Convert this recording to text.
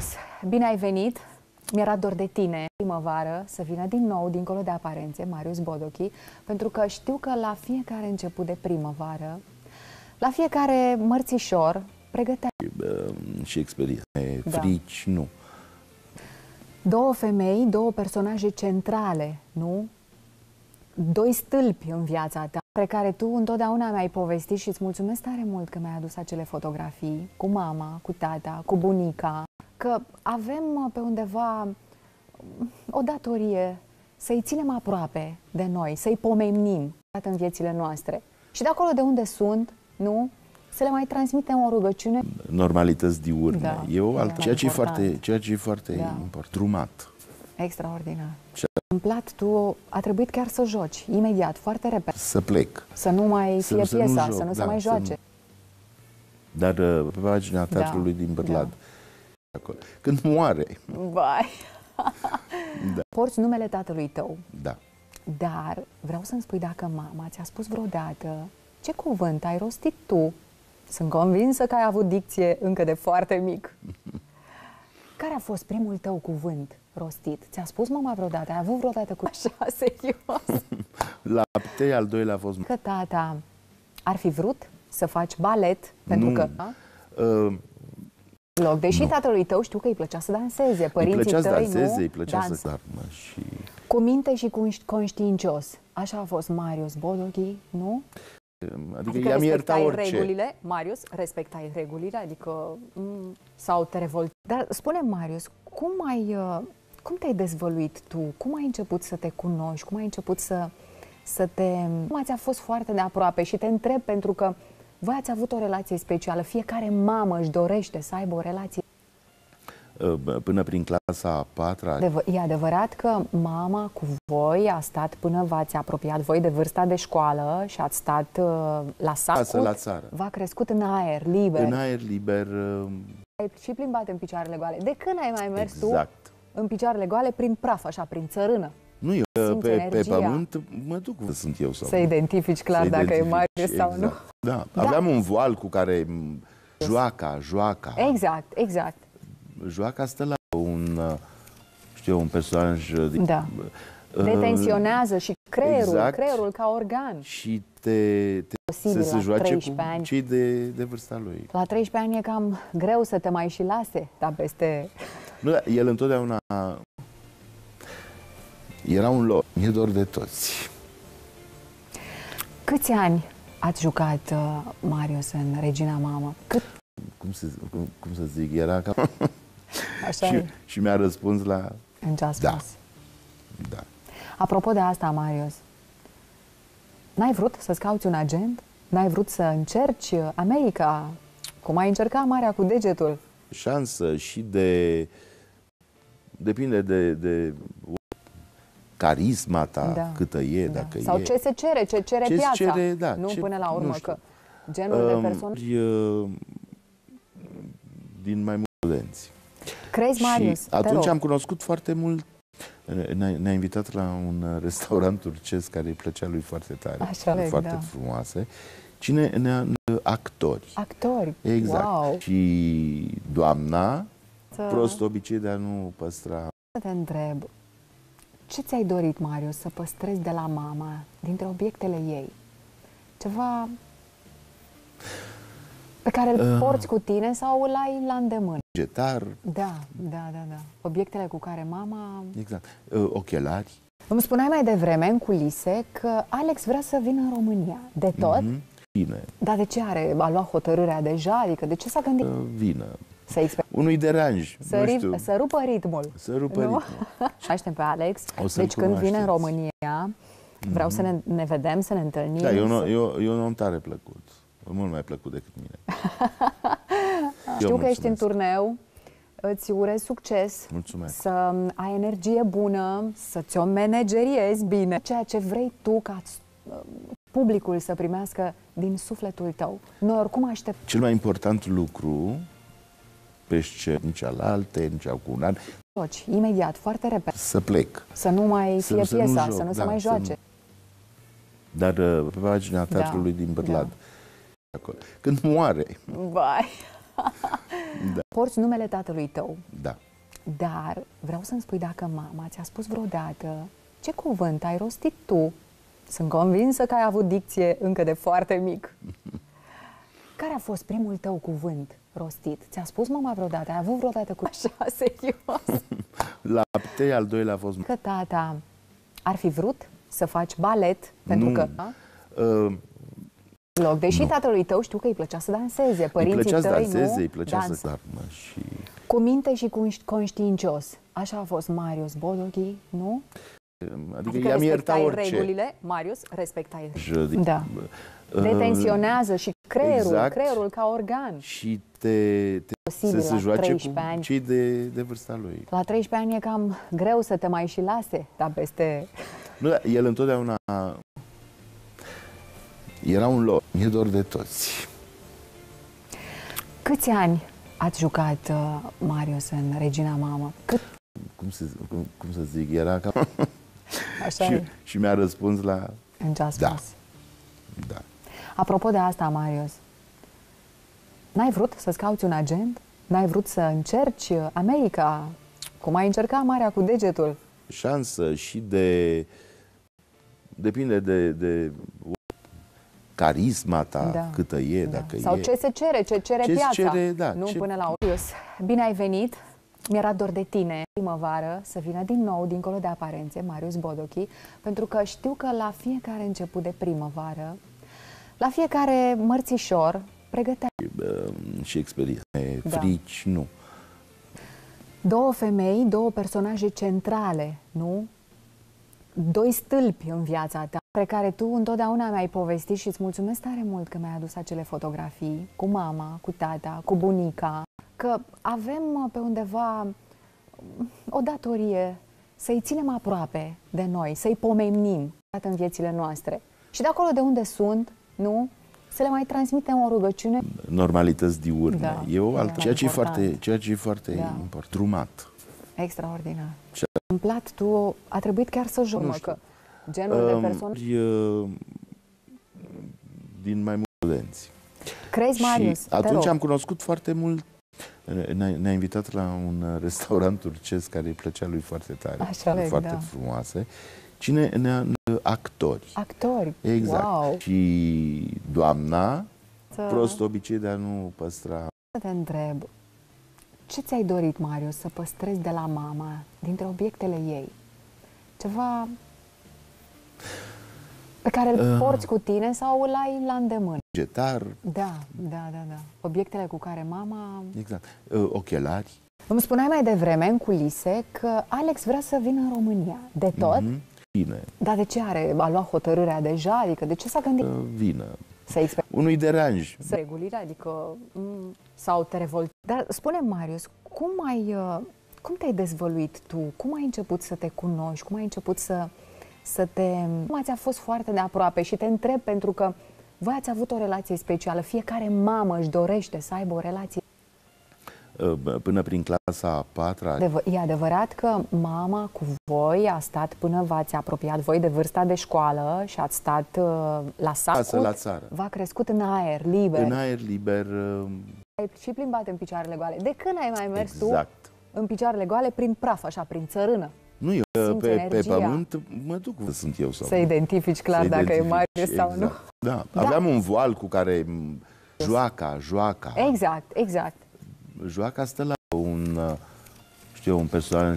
Marius, bine ai venit! Mi-era dor de tine, primăvară, să vină din nou, dincolo de aparențe, Marius Bodochi, pentru că știu că la fiecare început de primăvară, la fiecare mărțișor, pregătea... Și experiențe, frici, nu. Două femei, două personaje centrale, nu? Doi stâlpi în viața ta, pe care tu întotdeauna mi-ai povestit și îți mulțumesc tare mult că mi-ai adus acele fotografii cu mama, cu tata, cu bunica, că avem pe undeva o datorie să-i ținem aproape de noi, să-i pomenim în viețile noastre. Și de acolo de unde sunt, nu? Să le mai transmitem o rugăciune. Normalități diurne. Da, Ceea ce e foarte important. Drumat. Extraordinar. Întâmplat, tu a trebuit chiar să joci, imediat, foarte repede. Să plec. Să nu mai fie piesa, să nu se mai joace. Dar pe pagina teatrului din Bârlad. Acolo. Când moare. Vai! Porți numele tatălui tău. Da. Dar vreau să-mi spui dacă mama ți-a spus vreodată ce cuvânt ai rostit tu. Sunt convinsă că ai avut dicție încă de foarte mic. Care a fost primul tău cuvânt rostit? Ți-a spus mama vreodată? Ai avut vreodată cu așa serios? Lapte, al doilea a fost... Că tata ar fi vrut să faci balet, pentru că... Deși tatălui tău știu că îi plăcea să danseze, părinții tăi, nu? Îi plăcea să darmă și... Cu minte și conștiincios. Așa a fost Marius Bodochi, nu? Adică i-am iertat orice. Regulile, Marius, respectai regulile, adică sau te revolti. Dar spune, Marius, cum te-ai dezvăluit tu? Cum ai început să te cunoști? Cum ai început să te... Cum ți-a fost foarte de aproape? Și te întreb pentru că voi ați avut o relație specială. Fiecare mamă își dorește să aibă o relație. Până prin clasa a patra. E adevărat că mama cu voi a stat până v-ați apropiat voi de vârsta de școală și ați stat la sat? La țară. V-a crescut în aer liber. În aer liber. Ai și plimbat în picioarele goale. De când ai mai mers tu în picioarele goale prin praf, așa, prin țărână? Nu, eu pe pământ mă duc, sunt eu sau să identifici clar dacă e Marius sau nu. Da, aveam un voal cu care joaca. Exact. Joaca stă la un personaj... Detenționează și creierul ca organ. Și să se joace cu cei de vârsta lui. La 13 ani e cam greu să te mai și lase, dar peste... Nu, el întotdeauna era un lor. Mi-e dor de toți. Câți ani ați jucat, Marius, în Regina Mamă? Cum să zic, era ca... Așa și mi-a răspuns la... În ce a spus. Da. Apropo de asta, Marius, n-ai vrut să-ți cauți un agent? N-ai vrut să încerci America? Cum ai încercat Marea cu degetul? Șansă și depinde de carisma ta, câtă e, dacă sau ce se cere, ce cere piața. Nu până la urmă, că genul de persoană... din mai mulți studenți. Crezi, Marius? Și atunci am cunoscut foarte mult. Ne-a invitat la un restaurant turcesc care îi plăcea lui foarte tare, foarte frumoase. Actori. Actori? Exact. Wow. Și doamna, prost obicei de a nu păstra. Să te întreb, ce ți-ai dorit, Marius, să păstrezi de la mama, dintre obiectele ei? Ceva pe care îl porți cu tine sau îl ai la îndemână? Getar. Da. Obiectele cu care mama... Exact. Ochelari. Îmi spuneai mai devreme, în culise, că Alex vrea să vină în România. De tot? Vine. Dar de ce a luat hotărârea deja? Adică de ce s-a gândit? Vină. Unui deranj. Să rupă ritmul. Să rupă ritmul. Și aștept pe Alex. Deci când vine în România, vreau să ne vedem, să ne întâlnim. Da, e un om tare plăcut. Mult mai plăcut decât mine. Știu că ești în turneu, îți urez succes. Mulțumesc. Să ai energie bună, să ți-o manageriezi bine. Ceea ce vrei tu ca publicul să primească din sufletul tău. Noi oricum așteptăm. Cel mai important lucru, pe scenă, nici alaltă, nici cu un an. Imediat, foarte repede. Să plec. Să nu mai fie piesa, să nu se mai joace. Dar pe pagina teatrului din Bârlad. Acolo. Când moare. Vai! Da. Porți numele tatălui tău. Da. Dar vreau să-mi spui dacă mama ți-a spus vreodată ce cuvânt ai rostit tu. Sunt convinsă că ai avut dicție încă de foarte mic. Care a fost primul tău cuvânt rostit? Ți-a spus mama vreodată? Ai avut vreodată cu așa serios? Lapte, al doilea a fost... Că tata ar fi vrut să faci balet, pentru Nu. că... Deși tatălui tău știu că îi plăcea să danseze, părinții tăi, să danseze, nu? îi plăcea să sarmă și... Cu minte și conștiincios. Așa a fost Marius Bodochi, nu? Adică i-am iertat orice. Regulile, Marius, respectai. Da. Detensionează și creierul ca organ. Și să se joace cu cei de vârsta lui. La 13 ani e cam greu să te mai și lase, dar peste... Nu, el întotdeauna era un lor. Mi-e dor de toți. Câți ani ați jucat, Marius, în Regina Mamă? Cum să zic, era ca... Așa și mi-a răspuns la... În ce a spus. Da. Apropo de asta, Marius, n-ai vrut să-ți cauți un agent? N-ai vrut să încerci America? Cum ai încercat Marea cu degetul? Șansă și depinde de carisma ta, câtă e, dacă sau ce se cere, ce cere piața. Nu până la Marius. Bine ai venit! Mi-era dor de tine, primăvară, să vină din nou, dincolo de aparențe, Marius Bodochi, pentru că știu că la fiecare început de primăvară, la fiecare mărțișor, pregătea... Și experiențe, frici, nu. Două femei, două personaje centrale, nu? Doi stâlpi în viața ta, pe care tu întotdeauna mi-ai povestit și îți mulțumesc tare mult că mi-ai adus acele fotografii cu mama, cu tata, cu bunica, că avem pe undeva o datorie să-i ținem aproape de noi, să-i pomenim în viețile noastre. Și de acolo de unde sunt, nu? Să le mai transmitem o rugăciune. Normalități diurne. E o altă. Ceea ce e foarte important. Drumat. Extraordinar. Întâmplat, tu a trebuit chiar să joci, că genul de persoană... Din mai mulți studenți. Crezi, Marius? Și atunci am cunoscut foarte mult. Ne-a invitat la un restaurant turcesc care îi plăcea lui foarte tare. Foarte frumoase. Actori. Actori? Exact. Wow. Și doamna, prost obicei de a nu păstra. Să te întreb, ce ți-ai dorit, Marius, să păstrezi de la mama, dintre obiectele ei? Ceva pe care îl porți cu tine sau îl ai la îndemână? Getar. Da. Obiectele cu care mama... Exact. Ochelari. Îmi spuneai mai devreme, în culise, că Alex vrea să vină în România. De tot? Bine. Dar de ce a luat hotărârea deja? Adică de ce s-a gândit? Vină. Unui deranj. Regulile, adică... Sau te revolti. Dar spune, Marius, cum te-ai dezvăluit tu? Cum ai început să te cunoști? Cum ai început Cum ți-a fost foarte de aproape? Și te întreb pentru că voi ați avut o relație specială. Fiecare mamă își dorește să aibă o relație. Până prin clasa a patra. E adevărat că mama cu voi a stat până v-ați apropiat voi de vârsta de școală și ați stat la sat? La țară. V-a crescut în aer liber. În aer liber. Ai și plimbat în picioarele goale. De când ai mai mers tu în picioarele goale prin praf, așa, prin țărână? Nu, eu pe pământ mă duc, sunt eu sau... Să identifici clar dacă e Marius sau nu. Da, aveam un voal cu care joaca. Exact. Joaca stă la un personaj